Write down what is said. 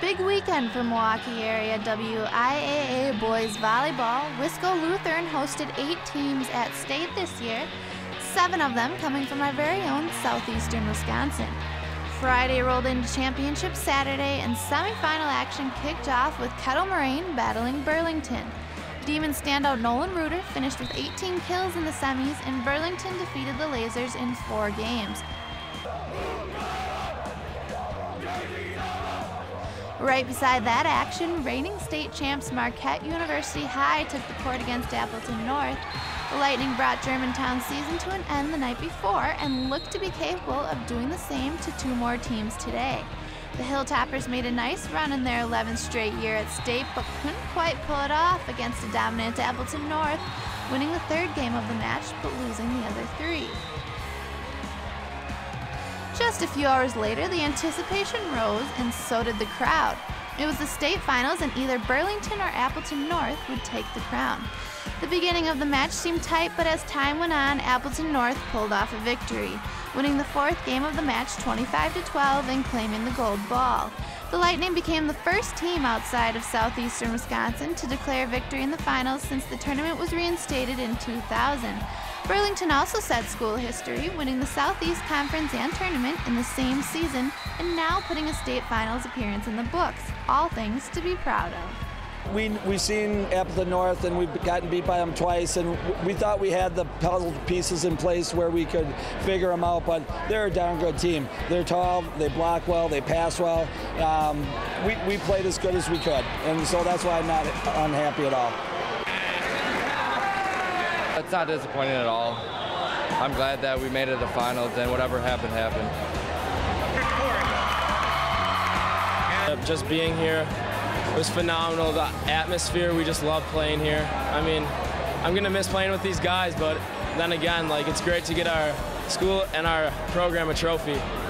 big weekend for Milwaukee area WIAA boys volleyball. Wisco Lutheran hosted 8 teams at state this year, 7 of them coming from our very own southeastern Wisconsin. Friday rolled into championship Saturday, and semifinal action kicked off with Kettle Moraine battling Burlington. Demon standout Nolan Reuter finished with 18 kills in the semis, and Burlington defeated the Lasers in 4 games. Right beside that action, reigning state champs Marquette University High took the court against Appleton North. The Lightning brought Germantown's season to an end the night before and looked to be capable of doing the same to 2 more teams today. The Hilltoppers made a nice run in their 11th straight year at state, but couldn't quite pull it off against a dominant Appleton North, winning the 3rd game of the match but losing the other 3. Just a few hours later, the anticipation rose and so did the crowd. It was the state finals, and either Burlington or Appleton North would take the crown. The beginning of the match seemed tight, but as time went on, Appleton North pulled off a victory, winning the 4th game of the match 25-12 and claiming the gold ball. The Lightning became the first team outside of southeastern Wisconsin to declare victory in the finals since the tournament was reinstated in 2000. Burlington also set school history, winning the Southeast Conference and tournament in the same season, and now putting a state finals appearance in the books. All things to be proud of. We've seen Appleton North, and we've gotten beat by them twice, and we thought we had the puzzle pieces in place where we could figure them out, but they're a darn good team. They're tall, they block well, they pass well. We played as good as we could, and so that's why I'm not unhappy at all. It's not disappointing at all. I'm glad that we made it to the finals, and whatever happened, happened. Just being here, it was phenomenal. The atmosphere, we just love playing here. I mean, I'm gonna miss playing with these guys, but then again, like, it's great to get our school and our program a trophy.